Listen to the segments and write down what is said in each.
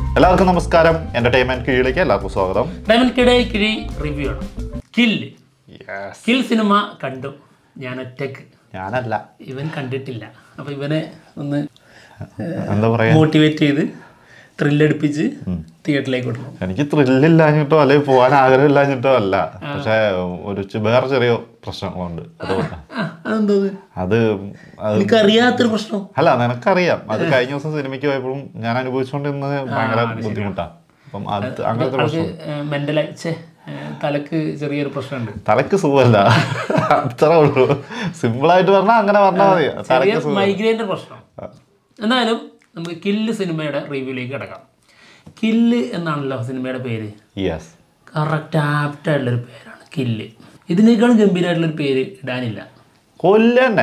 എല്ലാവർക്കും നമസ്കാരം. എന്റർടൈൻമെന്റ് കീഴിലേക്ക് എല്ലാവർക്കും സ്വാഗതം. കിഴി റിവ്യൂ ആണ്. കിൽ സിനിമ കണ്ടു ഞാൻ ഒറ്റക്ക്. ഞാനല്ല, ഇവൻ കണ്ടിട്ടില്ല. അപ്പൊ ഇവനെ ഒന്ന് എന്താ പറയാ, മോട്ടിവേറ്റ് ചെയ്ത് ത്രില്ലടിപ്പിച്ച് തിയേറ്ററിലേക്ക് വിടണം. എനിക്ക് ത്രില്ലില്ലാഞ്ഞിട്ടോ അല്ലെങ്കിൽ പോകാൻ ആഗ്രഹമില്ലാഞ്ഞിട്ടോ അല്ല, പക്ഷെ വേറെ ചെറിയ പ്രശ്നങ്ങളുണ്ട്. അത് എനിക്കറിയാത്തൊരു പ്രശ്നം അല്ല, നിനക്കറിയാം. അത് കഴിഞ്ഞ ദിവസം സിനിമയ്ക്ക് പോയപ്പോഴും ഞാൻ അനുഭവിച്ചുകൊണ്ടിരുന്നത് ഭയങ്കര ബുദ്ധിമുട്ടാണ്. അപ്പം അത് അങ്ങനത്തെ പ്രശ്നം, തലക്ക് ചെറിയൊരു പ്രശ്നമുണ്ട്. തലക്ക് സുഖമല്ല, അത്രേ ഉള്ളൂ. സിമ്പിളായിട്ട് പറഞ്ഞാൽ അങ്ങനെ പറഞ്ഞാൽ മതി. തലക്ക് മൈഗ്രെയിൻ്റെ പ്രശ്നം. എന്തായാലും നമുക്ക് കില്ല് സിനിമയുടെ റിവ്യൂയിലേക്ക് കിടക്കാം. കില്ല് എന്നാണല്ലോ സിനിമയുടെ പേര്. കറക്റ്റ് ആപ്റ്റായിട്ടുള്ളൊരു പേരാണ് കില്ല്. ഇതിനേക്കാളും ഗംഭീരമായിട്ടുള്ളൊരു പേര് ഇടാനില്ല. കൊല്ല് തന്നെ.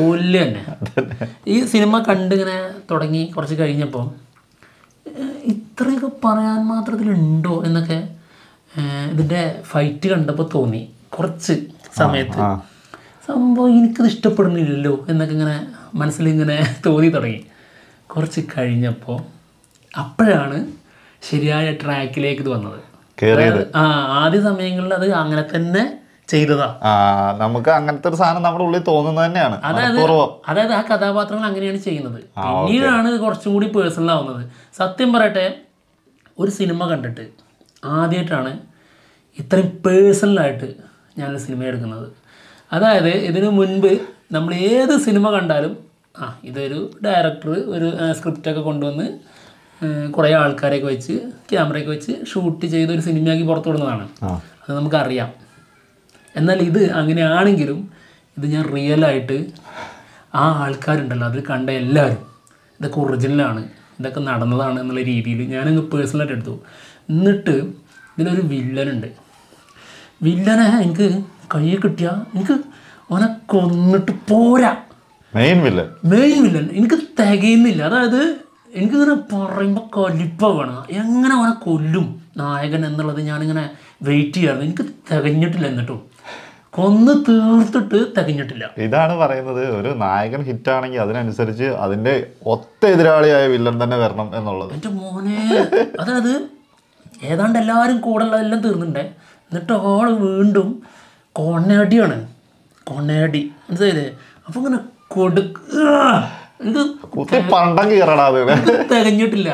ഈ സിനിമ കണ്ടിങ്ങനെ തുടങ്ങി കുറച്ച് കഴിഞ്ഞപ്പോൾ ഇത്രയൊക്കെ പറയാൻ മാത്രത്തിലുണ്ടോ എന്നൊക്കെ ഇതിൻ്റെ ഫൈറ്റ് കണ്ടപ്പോൾ തോന്നി. കുറച്ച് സമയത്ത് സംഭവം എനിക്കത് ഇഷ്ടപ്പെടുന്നില്ലല്ലോ എന്നൊക്കെ ഇങ്ങനെ മനസ്സിലിങ്ങനെ തോന്നി തുടങ്ങി. കുറച്ച് കഴിഞ്ഞപ്പോൾ അപ്പോഴാണ് ശരിയായ ട്രാക്കിലേക്ക് ഇത് വന്നത്. ആദ്യ സമയങ്ങളിൽ അത് അങ്ങനെ തന്നെ ചെയ്തതാ. നമുക്ക് അങ്ങനത്തെ ഒരു സാധനം നമ്മുടെ ഉള്ളിൽ തോന്നുന്നത് തന്നെയാണ്. അതായത് ആ കഥാപാത്രങ്ങൾ അങ്ങനെയാണ് ചെയ്യുന്നത്. പിന്നീടാണ് കുറച്ചും കൂടി പേഴ്സണൽ ആവുന്നത്. സത്യം പറയട്ടെ, ഒരു സിനിമ കണ്ടിട്ട് ആദ്യമായിട്ടാണ് ഇത്രയും പേഴ്സണലായിട്ട് ഞാനൊരു സിനിമ എടുക്കുന്നത്. അതായത് ഇതിനു മുൻപ് നമ്മൾ ഏത് സിനിമ കണ്ടാലും ഇതൊരു ഡയറക്ടർ ഒരു സ്ക്രിപ്റ്റൊക്കെ കൊണ്ടുവന്ന് കുറേ ആൾക്കാരെയൊക്കെ വെച്ച് ക്യാമറയൊക്കെ വെച്ച് ഷൂട്ട് ചെയ്ത് ഒരു സിനിമയാക്കി പുറത്തു വിടുന്നതാണ്. അത് നമുക്കറിയാം. എന്നാൽ ഇത് അങ്ങനെയാണെങ്കിലും ഇത് ഞാൻ റിയലായിട്ട് ആ ആൾക്കാരുണ്ടല്ലോ, അതിൽ കണ്ട എല്ലാവരും ഇതൊക്കെ ഒറിജിനലാണ്, ഇതൊക്കെ നടന്നതാണ് എന്നുള്ള രീതിയിൽ ഞാനങ്ങ് പേഴ്സണലായിട്ട് എടുത്തു. എന്നിട്ട് ഇതിലൊരു വില്ലനുണ്ട്. വില്ലനെ എനിക്ക് കൈ കിട്ടിയാൽ എനിക്ക് അവനെ കൊന്നിട്ട് പോരാ. മെയിൻ വില്ലൻ എനിക്ക് തികയുന്നില്ല. അതായത് എനിക്കിങ്ങനെ പറയുമ്പോൾ കലിപ്പ വേണം. എങ്ങനെ അവനെ കൊല്ലും നായകൻ എന്നുള്ളത് ഞാനിങ്ങനെ വെയിറ്റ് ചെയ്യാറുണ്ട്. എനിക്ക് തികഞ്ഞിട്ടില്ല. എന്നിട്ടും കൊന്ന് തീർത്തിട്ട് തികഞ്ഞിട്ടില്ല. ഇതാണ് പറയുന്നത്, ഒരു നായകൻ ഹിറ്റാണെങ്കിൽ അതിനനുസരിച്ച് അതിന്റെ ഒത്ത എതിരാളിയായ വില്ലൻ തന്നെ വരണം എന്നുള്ളത്. എൻ്റെ മോനെ, അതായത് ഏതാണ്ട് എല്ലാവരും കൂടെ ഉള്ളതെല്ലാം തീർന്നിട്ടുണ്ടേ. എന്നിട്ട് ആള് വീണ്ടും കൊണയടിയാണ്. മനസ്സിലായില്ലേ? അപ്പൊ ഇങ്ങനെ തികഞ്ഞിട്ടില്ല.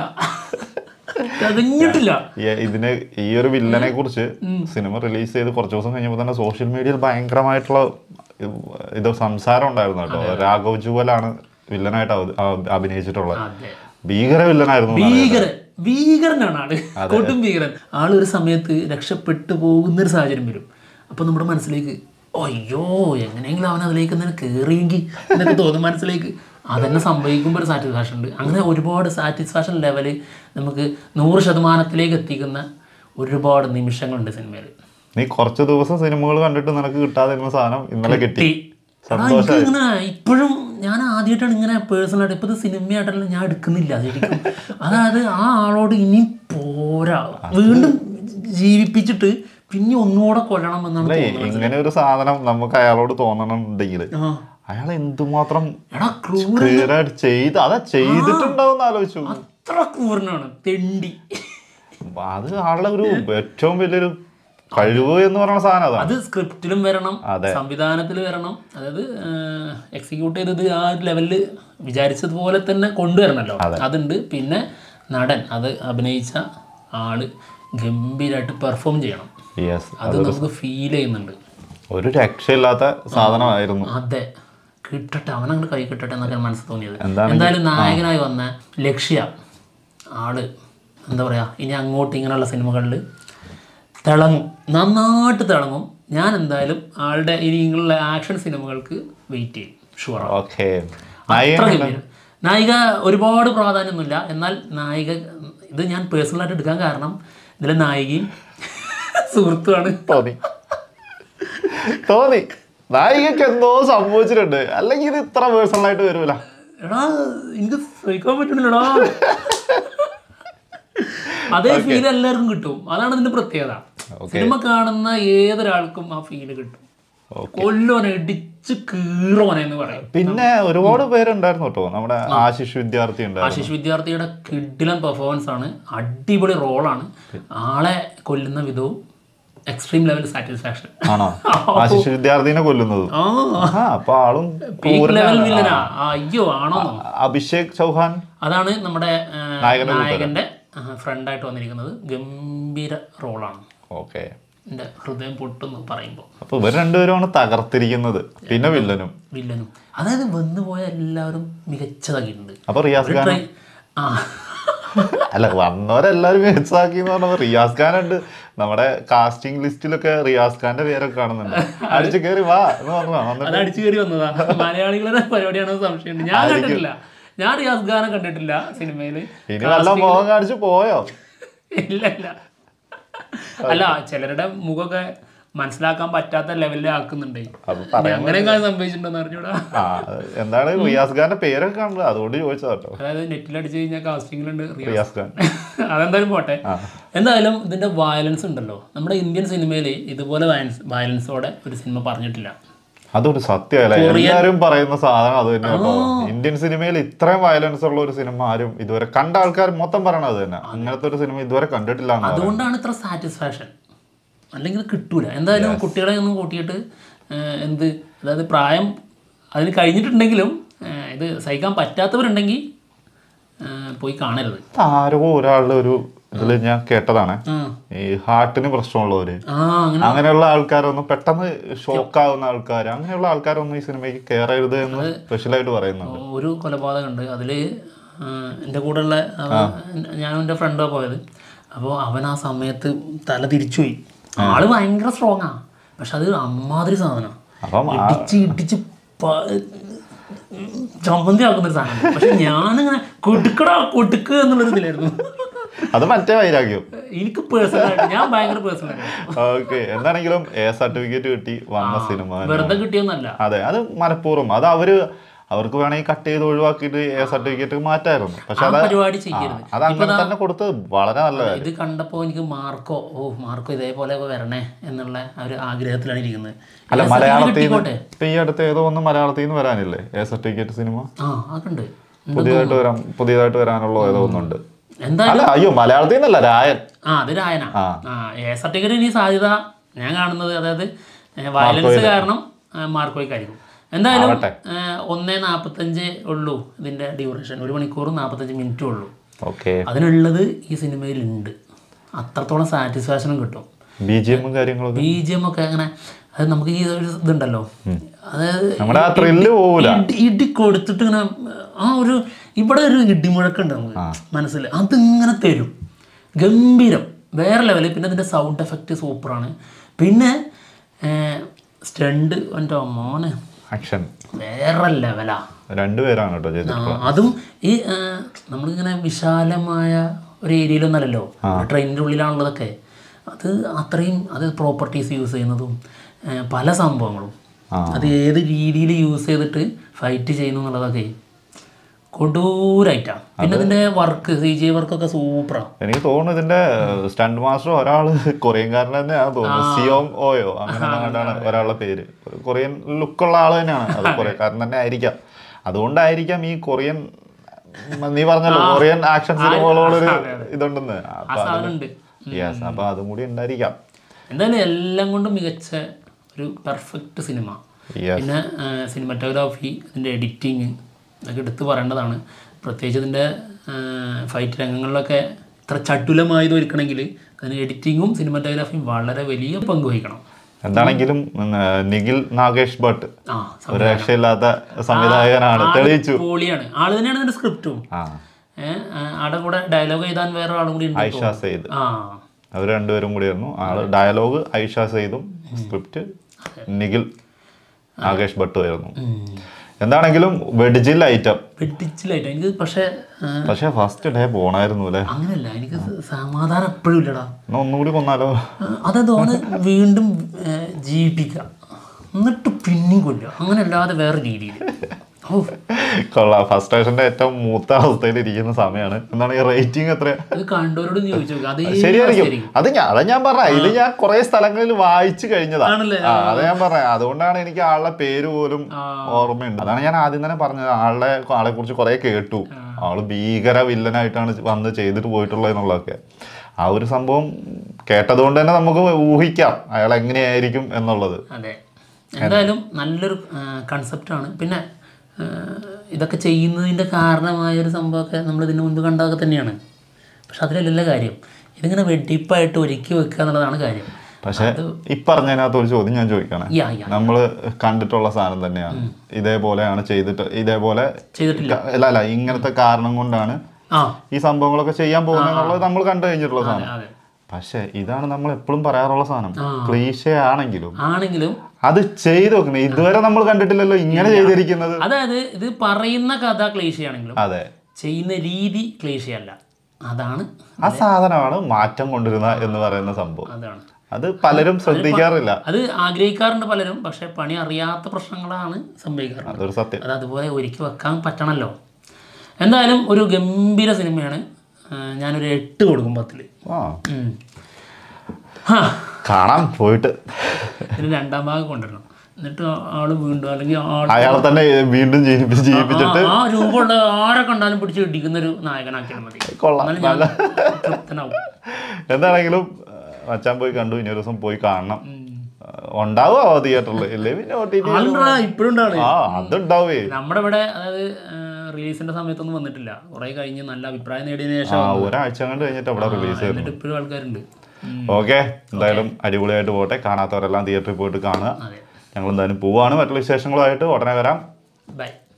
ഇതിന് ഈ ഒരു വില്ലനെ കുറിച്ച് സിനിമ റിലീസ് ചെയ്ത് കുറച്ച് ദിവസം കഴിഞ്ഞപ്പോൾ തന്നെ സോഷ്യൽ മീഡിയയിൽ ഭയങ്കരമായിട്ടുള്ള ഇത് സംസാരം ഉണ്ടായിരുന്നു കേട്ടോ. രാഘവ് ജുവലാണ് വില്ലനായിട്ട് അഭിനയിച്ചിട്ടുള്ളത്. ഭീകര വില്ലനായിരുന്നു. ഭീകരനാണ് ആള്, കൊടും ഭീകരൻ. ആളൊരു സമയത്ത് രക്ഷപ്പെട്ടു പോകുന്നൊരു സാഹചര്യം വരും. അപ്പൊ നമ്മുടെ മനസ്സിലേക്ക് അയ്യോ എങ്ങനെയെങ്കിലും അവൻ അതിലേക്ക് തന്നെ കയറിയെങ്കിൽ എന്നൊക്കെ തോന്നും മനസ്സിലേക്ക്. അതന്നെ സംഭവിക്കുമ്പോൾ ഒരു സാറ്റിസ്ഫാക്ഷൻ ഉണ്ട്. അങ്ങനെ ഒരുപാട് സാറ്റിസ്ഫാക്ഷൻ ലെവല് നമുക്ക് 100% എത്തിക്കുന്ന ഒരുപാട് നിമിഷങ്ങളുണ്ട് സിനിമയിൽ. നീ കുറച്ച് ദിവസം സിനിമകൾ കണ്ടിട്ട് നിനക്ക് കിട്ടാതിരുന്ന സാധനം ഇന്നലെ കിട്ടി. ഇങ്ങനെ ഇപ്പോഴും ഞാൻ ആദ്യമായിട്ടാണ് ഇങ്ങനെ പേഴ്സണലായിട്ട്, ഇപ്പൊ സിനിമയായിട്ടല്ല ഞാൻ എടുക്കുന്നില്ല ശരിക്കും. അതായത് ആ ആളോട് ഇനി പോരാ, വീണ്ടും ജീവിപ്പിച്ചിട്ട് പിന്നെ ഒന്നുകൂടെ കൊല്ലണം എന്നാണ്. ഇങ്ങനെ ഒരു സാധനം നമുക്ക് അയാളോട് തോന്നണമെന്നുണ്ടെങ്കിൽ അയാൾ എന്തുമാത്രം ചെയ്തിട്ടുണ്ടാവും ആലോചിച്ചു. അത്ര ക്രൂരനാണ്, തെണ്ടി. അത് ആളുടെ ഒരു ഏറ്റവും വലിയൊരു കഴിവ് എന്ന് പറയുന്ന സാധനം അതാണ്. അത് സ്ക്രിപ്റ്റിലും വരണം, സംവിധാനത്തിൽ വരണം. അതായത് എക്സിക്യൂട്ട് ചെയ്തത് ആ ലെവലിൽ വിചാരിച്ചതുപോലെ തന്നെ കൊണ്ടുവരണമല്ലോ, അതുണ്ട്. പിന്നെ നടൻ, അത് അഭിനയിച്ച ആള് ഗംഭീരമായിട്ട് പെർഫോം ചെയ്യണം. അത് നമുക്ക് ഫീൽ ചെയ്യുന്നുണ്ട്. ഒരു രക്ഷയില്ലാത്ത സാധനമായിരുന്നു. അതെ, കിട്ടട്ടെ, അവനങ്ങോട്ട് കൈ കിട്ടട്ടെ എന്നൊക്കെ മനസ്സിൽ തോന്നിയത്. എന്തായാലും നായകനായി വന്ന ലക്ഷ്യ ആള് എന്താ പറയാ, ഇനി അങ്ങോട്ട് ഇങ്ങനെയുള്ള സിനിമകളിൽ തിളങ്ങും, നന്നായിട്ട് തിളങ്ങും. ഞാൻ എന്തായാലും ആളുടെ ഇനിയുള്ള ആക്ഷൻ സിനിമകൾക്ക് വെയിറ്റ് ചെയ്യും, ഷുവറാണ്. നായിക ഒരുപാട് പ്രാധാന്യമൊന്നുമില്ല. എന്നാൽ നായിക ഇത് ഞാൻ പേഴ്സണലായിട്ട് എടുക്കാൻ കാരണം ഇതിലെ നായികയും സുഹൃത്തുമാണ്. തോന്നി നായികക്ക് എന്തോ സംഭവിച്ചിട്ടുണ്ട്, അല്ലെങ്കിൽ ഇത് ഇത്ര പേഴ്സണലായിട്ട് വരൂല. എടാ എനിക്ക് സഹിക്കാൻ പറ്റുന്നില്ലടാ. അതേ ഫീൽ എല്ലാവർക്കും കിട്ടും. അതാണ് ഇതിന്റെ പ്രത്യേകത. സിനിമ കാണുന്ന ഏതൊരാൾക്കും ആ ഫീല് കിട്ടും. കൊല്ലോനെ ഇടിച്ച് കീറോനെ എന്ന് പറയും. പിന്നെ ഒരുപാട് പേരുണ്ടായിരുന്നു കേട്ടോ, നമ്മുടെ ആശിഷ് വിദ്യാർത്ഥി ഉണ്ടായിരുന്നു. ആശിഷ് വിദ്യാർത്ഥിയുടെ കിഡിലൻ പെർഫോമൻസ് ആണ്, അടിപൊളി റോളാണ്. ആളെ കൊല്ലുന്ന വിധവും എക്സ്ട്രീം ലെവൽ സാറ്റിസ്ഫാക്ഷൻ. ആണോ ആശിഷ് വിദ്യാർത്ഥിനെ കൊല്ലുന്നത്? അപ്പൊ ആളും അയ്യോ ആണോ. അഭിഷേക് ചൗഹാൻ അതാണ് നമ്മുടെ നായകന്റെ ഫ്രണ്ടായിട്ട് വന്നിരിക്കുന്നത്. ഗംഭീര റോളാണ്. ഓക്കെ, എന്റെ ഹൃദയം പൊട്ടുന്നു പറയുമ്പോ. അപ്പൊ ഇവർ രണ്ടുപേരുമാണ് തകർത്തിരിക്കുന്നത്. പിന്നെ വില്ലനും അതായത് വന്നുപോയ എല്ലാവരും മികച്ചതാക്കിയിട്ടുണ്ട്. അപ്പൊ റിയാസ് ഖാൻ അല്ല വന്നവരെല്ലാരും മികച്ചതാക്കി എന്ന് പറഞ്ഞപ്പോ റിയാസ് ഖാൻ ഉണ്ട്. നമ്മുടെ കാസ്റ്റിംഗ് ലിസ്റ്റിലൊക്കെ റിയാസ് ഖാന്റെ പേരൊക്കെ കാണുന്നുണ്ട്. അടിച്ചു കയറി വാ എന്ന് പറഞ്ഞാ അടിച്ചു കയറി വന്നതാ. മലയാളികളുടെ പരിപാടിയാണെന്ന് സംശയമുണ്ട്. ഞാൻ കണ്ടിട്ടില്ല, ഞാൻ റിയാസ് ഖാനെ കണ്ടിട്ടില്ല സിനിമയില്. ഇനി വല്ല മുഖം കാണിച്ചു പോയോ? ഇല്ല ഇല്ല, അല്ല ചിലരുടെ മുഖമൊക്കെ മനസ്സിലാക്കാൻ പറ്റാത്ത ലെവലിൽ ആക്കുന്നുണ്ട്. അങ്ങനെയൊക്കെ സംഭവിച്ചിട്ടുണ്ടെന്ന് അറിഞ്ഞൂടാ. എന്താണ് റിയാസ് ഖാന്റെ പേരൊക്കെ കാണുന്നത്, അതുകൊണ്ട് ചോദിച്ചതാട്ടോ. അതായത് നെറ്റിൽ അടിച്ചു കഴിഞ്ഞാൽ കാസ്റ്റിംഗിലുണ്ട് റിയാസ് ഖാൻ. അതെന്തായാലും പോട്ടെ. എന്തായാലും ഇതിന്റെ വയലൻസ് ഉണ്ടല്ലോ, നമ്മുടെ ഇന്ത്യൻ സിനിമയിൽ ഇതുപോലെ വയലൻസോടെ ഒരു സിനിമ പറഞ്ഞിട്ടില്ല. അതൊരു സത്യമല്ല, എല്ലാരും പറയുന്ന സാധനം അത് തന്നെ കേട്ടോ. ഇന്ത്യൻ സിനിമയിൽ ഇത്രയും വയലൻസ് ഉള്ള ഒരു സിനിമ ആരും ഇതുവരെ കണ്ട ആൾക്കാർ മൊത്തം പറയണത് തന്നെ. അങ്ങനത്തെ ഒരു സിനിമ ഇതുവരെ കണ്ടിട്ടില്ല. അതുകൊണ്ടാണ് ഇത്ര സാറ്റിസ്ഫാക്ഷൻ, അല്ലെങ്കിൽ കിട്ടൂല. എന്തായാലും കുട്ടികളെ ഒന്നും കൂട്ടിയിട്ട് എന്ത്, അതായത് പ്രായം അതിന് കഴിഞ്ഞിട്ടുണ്ടെങ്കിലും ഇത് സഹിക്കാൻ പറ്റാത്തവരുണ്ടെങ്കിൽ പോയി കാണരുത്. ആരോ ഒരാളുടെ ഒരു ഇതിൽ ഞാൻ കേട്ടതാണ്, ഈ ഹാർട്ടിന് പ്രശ്നമുള്ളവര് അങ്ങനെയുള്ള ആൾക്കാരൊന്നും പെട്ടെന്ന് ഷോക്കാവുന്ന ആൾക്കാർ, അങ്ങനെയുള്ള ആൾക്കാരൊന്നും ഈ സിനിമയ്ക്ക് കയറരുത് എന്ന് സ്പെഷ്യലായിട്ട് പറയുന്നുണ്ട്. ഒരു കൊലപാതകമുണ്ട് അതിൽ, എൻ്റെ കൂടെയുള്ള ഞാനും എൻ്റെ ഫ്രണ്ടാണ് പോയത്. അപ്പോൾ അവൻ ആ സമയത്ത് തല തിരിച്ചുപോയി. ആള് ഭയങ്കര സ്ട്രോങ്ങാ, പക്ഷെ അത് അമ്മാതിരി സാധനം ഇടിച്ച് ഇടിച്ച് ചമ്മന്തി ആക്കുന്നൊരു സാധനം. പക്ഷെ ഞാനിങ്ങനെ കൊടുക്കുക എന്നുള്ളൊരു ഇതിലായിരുന്നു. അത് മറ്റേ വൈരാഗ്യം എനിക്ക് പേഴ്സണലായിട്ട് ഞാൻ ഭയങ്കര പേഴ്സണലായിട്ട്. ഓക്കെ, എന്താണെങ്കിലും എ സർട്ടിഫിക്കറ്റ് കിട്ടി വന്ന സിനിമ വെറുതെ കിട്ടിയൊന്നല്ല. അതെ, അത് മനഃപൂർവ്വം. അത് അവർക്ക് വേണമെങ്കിൽ കട്ട് ചെയ്ത് ഒഴിവാക്കിയിട്ട് എ സർട്ടിഫിക്കറ്റ് മാറ്റായിരുന്നു. പക്ഷെ പരിപാടി ചെയ്യരുത്. അത് അങ്ങനെ തന്നെ കൊടുത്തത് വളരെ നല്ലതാണ്. ഇത് കണ്ടപ്പോ എനിക്ക് മാർക്കോ ഇതേപോലെ വരണേ എന്നുള്ള ഒരു ആഗ്രഹത്തിലാണ് ഇരിക്കുന്നത്. അല്ല, മലയാളത്തിൽ ഇപ്പൊ ഈ അടുത്ത് ഏതോ ഒന്ന് മലയാളത്തിൽ നിന്ന് വരാനില്ലേ എ സർട്ടിഫിക്കറ്റ് സിനിമ? അതുണ്ട്, പുതിയതായിട്ട് വരാനുള്ള ഏതോ ഒന്നുണ്ട്. എന്തായാലും അയ്യോ, മലയാളത്തിൽ നിന്നല്ല, രായൻ. അത് രായനാ. എ സർട്ടിഫിക്കറ്റ് ഇനി സാധ്യത ഞാൻ കാണുന്നത്, അതായത് വയലൻസ് കാരണം മാർക്കോയ്ക്കായിരിക്കും. എന്തായാലും 1:45 ഉള്ളൂ ഇതിന്റെ ഡ്യൂറേഷൻ, 1 മണിക്കൂറും 45 മിനിറ്റും ഉള്ളൂ. അതിനുള്ളത് ഈ സിനിമയിലുണ്ട്. അത്രത്തോളം സാറ്റിസ്ഫാക്ഷനും കിട്ടും. BGM ഒക്കെ അങ്ങനെ, അത് നമുക്ക് ഈ ഒരു ഇതുണ്ടല്ലോ, അതായത് ഇടി കൊടുത്തിട്ട് ഇങ്ങനെ ഒരു ഇവിടെ ഒരു ഇടിമുഴക്കുണ്ട് നമുക്ക് മനസ്സിൽ, അതിങ്ങനെ തരും. ഗംഭീരം, വേറെ ലെവല്. പിന്നെ അതിൻ്റെ സൗണ്ട് എഫക്റ്റ് സൂപ്പറാണ്. പിന്നെ സ്റ്റണ്ട് എൻ്റെ മോനെ ആക്ഷൻ വേറെ ലെവലാ. രണ്ടുപേരാണ് കേട്ടോ ചെയ്തിട്ടുള്ളത്. അതും ഈ നമ്മളിങ്ങനെ വിശാലമായ ഒരു ഏരിയയിലൊന്നല്ലല്ലോ, ട്രെയിനിൻ്റെ ഉള്ളിലാണുള്ളതൊക്കെ. അത് അത്രയും, അത് പ്രോപ്പർട്ടീസ് യൂസ് ചെയ്യുന്നതും പല സംഭവങ്ങളും അത് ഏത് രീതിയിൽ യൂസ് ചെയ്തിട്ട് ഫൈറ്റ് ചെയ്യുന്നു എന്നുള്ളതൊക്കെ കൊടൂരായിട്ടാണ്. പിന്നെ ഇതിന്റെ വർക്ക്, CGI വർക്കൊക്കെ സൂപ്പറാണ്. എനിക്ക് തോന്നുന്നു ഇതിന്റെ സ്റ്റണ്ട് മാസ്റ്റർ ഒരാള് കൊറിയൻകാരൻ തന്നെയാണ് തോന്നുന്നു, സിയോങ് ഓയോ അങ്ങനെ ഒരാളുടെ പേര്. കൊറിയൻ ലുക്കുള്ള ആള് തന്നെയാണ്, അത് കൊറിയക്കാരൻ തന്നെ ആയിരിക്കാം. അതുകൊണ്ടായിരിക്കാം ഈ കൊറിയൻ, നീ പറഞ്ഞല്ലോ കൊറിയൻ ആക്ഷൻ സിനിമകളോടൊരു ഇതുണ്ടെന്ന്. യെസ്, അപ്പൊ അതും കൂടി ഉണ്ടായിരിക്കാം. എന്തായാലും എല്ലാം കൊണ്ടും മികച്ച ഒരു പെർഫെക്റ്റ് സിനിമ. പിന്നെ സിനിമാറ്റോഗ്രാഫി, ഇതിന്റെ എഡിറ്റിങ് അതൊക്കെ എടുത്ത് പറയേണ്ടതാണ്. പ്രത്യേകിച്ച് ഇതിൻ്റെ ഫൈറ്റ് രംഗങ്ങളിലൊക്കെ ഇത്ര ചടുലമായത് ഒരുക്കണമെങ്കിൽ അതിന് എഡിറ്റിങ്ങും സിനിമാറ്റോഗ്രാഫിയും വളരെ വലിയ പങ്ക് വഹിക്കണം. എന്താണെങ്കിലും നിഖിൽ നാഗേഷ് ഭട്ട് ഒരു രക്ഷയില്ലാത്ത സംവിധായകനാണ്, തെളിയിച്ചു. പൊളിയാണ്. ആള് തന്നെയാണ് ഇതിന്റെ സ്ക്രിപ്റ്റും. ആടെ കൂടെ ഡയലോഗ് എഴുതാൻ വേറെ ആളും കൂടി ഉണ്ട്, ഐഷ സെയ്ദ്. അവർ രണ്ടുപേരും കൂടിയായിരുന്നു. ആള് ഡയലോഗ് ഐഷ സെയ്ദും, സ്ക്രിപ്റ്റ് നിഖിൽ നാഗേഷ് ഭട്ടും ആയിരുന്നു. എന്താണെങ്കിലും വെഡിജിൽ ഐറ്റം എനിക്ക് പക്ഷേ ഫസ്റ്റ് ഡേ പോണായിരുന്നു അല്ലേ? അങ്ങനെയല്ല, എനിക്ക് സമാധാനം എപ്പോഴും ഇല്ലടാ. ഒന്നുകൂടി കൊന്നാലോ? അതെന്തോന്ന് വീണ്ടും ജീവിപ്പിക്കുക, എന്നിട്ട് പിന്നെയും കൊല്ലുക, അങ്ങനെ അല്ലാതെ വേറെ രീതിയിൽ കൊള്ളാം. ഫസ്റ്റ് സ്റ്റേഷന്റെ ഏറ്റവും മൂത്ത അവസ്ഥയിൽ ഇരിക്കുന്ന സമയമാണ്. എന്താണ് ഈ റേറ്റിംഗ് എത്ര? അത് കണ്ടവരോട് ചോദിച്ചു. ശരിയായിരിക്കും. അതാ ഞാൻ പറഞ്ഞ, ഇത് ഞാൻ കുറെ സ്ഥലങ്ങളിൽ വായിച്ചു കഴിഞ്ഞതാണ്. അതാ ഞാൻ പറഞ്ഞ, അതുകൊണ്ടാണ് എനിക്ക് ആളുടെ പേര് പോലും ഓർമ്മയുണ്ട്. അതാണ് ഞാൻ ആദ്യം തന്നെ പറഞ്ഞത്, ആളെ കുറിച്ച് കുറെ കേട്ടു. ആള് ഭീകര വില്ലനായിട്ടാണ് വന്ന് ചെയ്തിട്ട് പോയിട്ടുള്ളത് എന്നുള്ളതൊക്കെ. ആ ഒരു സംഭവം കേട്ടതുകൊണ്ട് തന്നെ നമുക്ക് ഊഹിക്കാം അയാൾ എങ്ങനെയായിരിക്കും എന്നുള്ളത്. അതെ, എന്തായാലും നല്ലൊരു കൺസെപ്റ്റാണ്. പിന്നെ ഇതൊക്കെ ചെയ്യുന്നതിൻ്റെ കാരണമായ ഒരു സംഭവമൊക്കെ നമ്മൾ ഇതിന് മുൻപ് കണ്ടതൊക്കെ തന്നെയാണ്. പക്ഷെ അതിലല്ല കാര്യം, ഇതിങ്ങനെ വെടിപ്പായിട്ട് ഒരുക്കി വെക്കുക എന്നുള്ളതാണ് കാര്യം. പക്ഷെ ഈ പറഞ്ഞതിനകത്ത് ഒരു ചോദ്യം ഞാൻ ചോദിക്കാണ്. നമ്മൾ കണ്ടിട്ടുള്ള സാധനം തന്നെയാണ്, ഇതേപോലെയാണ് ഇതേപോലെ ചെയ്തിട്ടില്ല, അല്ല ഇങ്ങനത്തെ കാരണം കൊണ്ടാണ് ഈ സംഭവങ്ങളൊക്കെ ചെയ്യാൻ പോകുന്നത് നമ്മൾ കണ്ടു കഴിഞ്ഞിട്ടുള്ള സാധനം. പക്ഷെ ഇതാണ് നമ്മൾ എപ്പോഴും പറയാറുള്ള സാധനം, ക്ലീശേ ആണെങ്കിലും അത് ചെയ്ത് നോക്കുന്നത് ഇതുവരെ നമ്മൾ കണ്ടിട്ടില്ലല്ലോ ഇങ്ങനെ ചെയ്തിരിക്കുന്നത്. അതായത് ഇത് പറയുന്ന കഥ ക്ലീശയാണെങ്കിലും അതെ ചെയ്യുന്ന രീതി ക്ലീശയല്ല. അതാണ് ആ സാധനമാണ് മാറ്റം കൊണ്ടുവരുന്നത് എന്ന് പറയുന്ന സംഭവം. അതാണ് അത് പലരും ശ്രദ്ധിക്കാറില്ല. അത് ആഗ്രഹിക്കാറുണ്ട് പലരും, പക്ഷെ പണി അറിയാത്ത പ്രശ്നങ്ങളാണ് സംഭവിക്കാറുള്ളത്. അതൊരു സത്യം. അത് അതുപോലെ ഒരുക്കി വെക്കാൻ പറ്റണല്ലോ. എന്തായാലും ഒരു ഗംഭീര സിനിമയാണ്. ഞാനൊരു 8 കൊടുക്കും 10. കാണാൻ പോയിട്ട് ഇതിന് 2ാം ഭാഗം കൊണ്ടുവരണം. എന്നിട്ട് ആള് വീണ്ടും അല്ലെങ്കിൽ അയാളെ തന്നെ വീണ്ടും ജീവിപ്പിച്ചിട്ട് ആ രൂപമുള്ള ആരെ കണ്ടാലും പിടിച്ച് ഇടിക്കുന്ന ഒരു നായകനാക്കിയാൽ മതി. തൃപ്തനാവും. എന്താണെങ്കിലും അച്ഛൻ പോയി കണ്ടു, ഇനി ഒരു ദിവസം പോയി കാണണം. ഉണ്ടാവോ തിയേറ്ററിൽ? ഇല്ലേ പിന്നെ ഇപ്പോഴും അതുണ്ടാവേ. നമ്മുടെ ഇവിടെ അതായത് റിലീസിന്റെ സമയത്തൊന്നും വന്നിട്ടില്ല, കുറെ കഴിഞ്ഞ് നല്ല അഭിപ്രായം നേടിയതിനു ശേഷം ഒരാഴ്ച കണ്ട് കഴിഞ്ഞിട്ട് അവിടെ റിലീസ് ചെയ്തിട്ട് ഇപ്പോഴും ആൾക്കാരുണ്ട്. ഓക്കെ, എന്തായാലും അടിപൊളിയായിട്ട് പോട്ടെ. കാണാത്തവരെല്ലാം തിയേറ്ററിൽ പോയിട്ട് കാണുക. ഞങ്ങൾ എന്തായാലും പോവാണ്. മറ്റുള്ള വിശേഷങ്ങളുമായിട്ട് ഉടനെ വരാം. ബൈ.